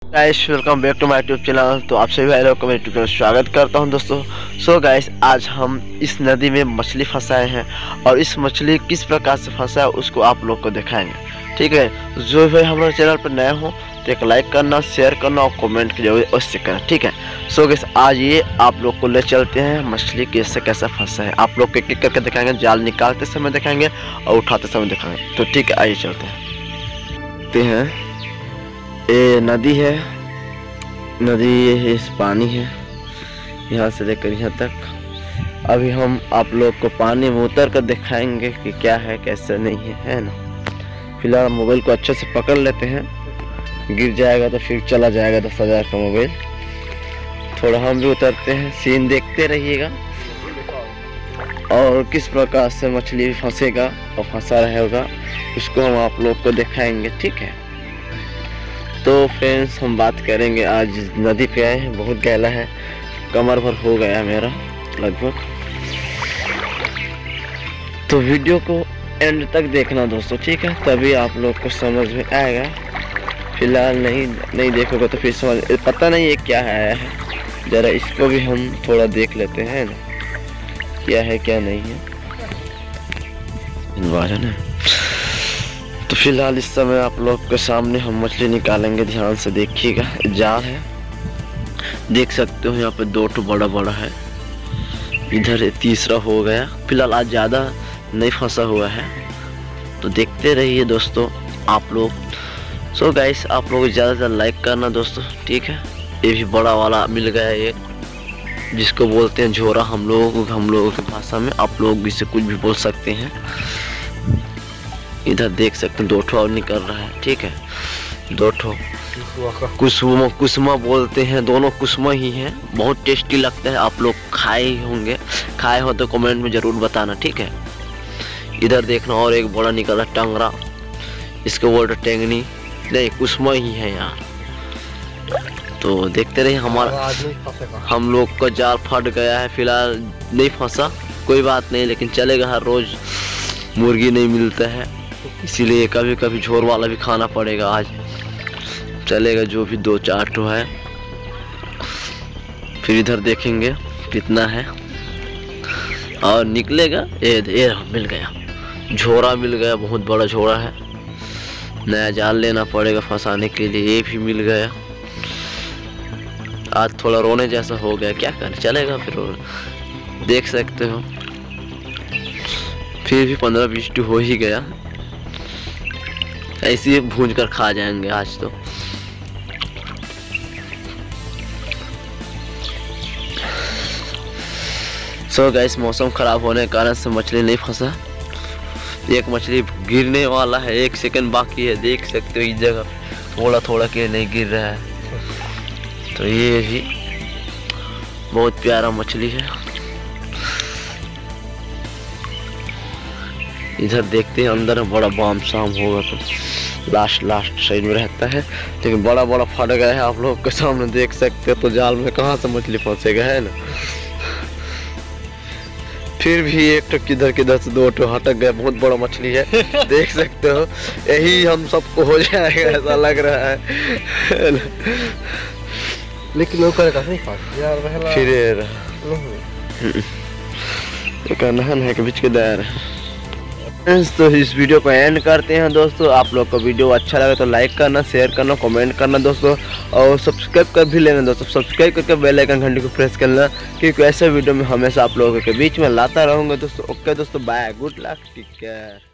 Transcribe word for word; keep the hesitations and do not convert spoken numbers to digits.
Guys welcome back to my YouTube channel. तो आप सभी भाई लोगों को मेरे यूट्यूब चैनल स्वागत करता हूं दोस्तों। सो गाइस आज हम इस नदी में मछली फंसाए हैं और इस मछली किस प्रकार से फंसा है उसको आप लोग को दिखाएंगे। ठीक है, जो भाई हमारे चैनल पर नए हो तो एक लाइक करना, शेयर करना और कमेंट जरूर अवश्य करना। ठीक है, सो गाइस आज ये आप लोग को ले चलते हैं मछली कैसे कैसे फंसा है। आप लोग एक एक करके दिखाएंगे, जाल निकालते समय दिखाएंगे और उठाते समय दिखाएंगे। तो ठीक है, आइए चलते हैं। ये नदी है, नदी ये इस पानी है यहाँ से लेकर यहाँ तक। अभी हम आप लोग को पानी में उतर कर दिखाएंगे कि क्या है कैसे नहीं है, है ना। फिलहाल मोबाइल को अच्छे से पकड़ लेते हैं, गिर जाएगा तो फिर चला जाएगा दस हजार का मोबाइल। थोड़ा हम भी उतरते हैं, सीन देखते रहिएगा और किस प्रकार से मछली फंसेगा और फंसा रहेगा उसको हम आप लोग को दिखाएंगे। ठीक है, तो फ्रेंड्स हम बात करेंगे। आज नदी पे आए हैं, बहुत गहरा है, कमर भर हो गया मेरा लगभग। तो वीडियो को एंड तक देखना दोस्तों, ठीक है, तभी आप लोग को समझ में आएगा। फिलहाल नहीं नहीं देखोगे तो फिर समझ पता नहीं ये क्या है। ज़रा इसको भी हम थोड़ा देख लेते हैं ना, क्या है क्या नहीं है ना। तो फिलहाल इस समय आप लोग के सामने हम मछली निकालेंगे, ध्यान से देखिएगा। जाल है, देख सकते हो यहाँ पे दो ठो बड़ा बड़ा है, इधर तीसरा हो गया। फिलहाल आज ज़्यादा नहीं फंसा हुआ है, तो देखते रहिए दोस्तों आप लोग। सो गाइस आप लोग ज़्यादा से ज़्यादा लाइक करना दोस्तों, ठीक है। ये भी बड़ा वाला मिल गया एक, जिसको बोलते हैं झोरा हम लोग हम लोगों की भाषा में, आप लोग इसे कुछ भी बोल सकते हैं। इधर देख सकते हैं दो ठो और निकल रहा है, ठीक है, दो ठो कुसुमा कुसुमा बोलते हैं, दोनों कुसुमा ही हैं। बहुत टेस्टी लगता है, आप लोग खाए ही होंगे, खाए हो तो कमेंट में ज़रूर बताना, ठीक है। इधर देखना और एक बड़ा निकल रहा टंगरा, इसको बोलते टेंगनी, नहीं कुसुमा ही है यार। तो देखते रहिए, हमारा हम लोग का जाल फट गया है, फिलहाल नहीं फंसा, कोई बात नहीं, लेकिन चलेगा। हर रोज़ मुर्गी नहीं मिलता है, इसीलिए कभी कभी झोर वाला भी खाना पड़ेगा। आज चलेगा जो भी दो चार ठो है। फिर इधर देखेंगे कितना है और निकलेगा। ये ये मिल गया, झोरा मिल गया, बहुत बड़ा झोरा है। नया जाल लेना पड़ेगा फंसाने के लिए। ये भी मिल गया। आज थोड़ा रोने जैसा हो गया, क्या करें, चलेगा। फिर देख सकते हो फिर भी पंद्रह बीस टू हो ही गया। ऐसे ही भूंज कर खा जाएंगे आज तो। सो गाइस मौसम खराब होने के कारण से मछली नहीं फंसा। एक मछली गिरने वाला है, एक सेकंड बाकी है, देख सकते हो इस जगह थोड़ा थोड़ा के नहीं गिर रहा है। तो ये भी बहुत प्यारा मछली है। इधर देखते हैं, अंदर बड़ा बाम शाम होगा तो लास्ट लास्ट साइड में रहता है, लेकिन बड़ा बड़ा फट गया है, आप लोग के सामने देख सकते हो। तो जाल में कहाँ से मछली फंसेगा, है ना। फिर भी एक तो किधर किधर से दो तो हटक गया, बहुत बड़ा मछली है, देख सकते हो। यही हम सबको हो जाएगा ऐसा लग रहा है, लेकिन फिर नहन है कि बीच के दायर। तो इस वीडियो को एंड करते हैं दोस्तों। आप लोग को वीडियो अच्छा लगे तो लाइक करना, शेयर करना, कमेंट करना दोस्तों, और सब्सक्राइब कर भी लेना दोस्तों। सब्सक्राइब करके बेल आइकन घंटी को प्रेस करना, क्योंकि ऐसे वीडियो में हमेशा आप लोगों के बीच में लाता रहूँगा दोस्तों। ओके दोस्तों, bye, good luck, take care.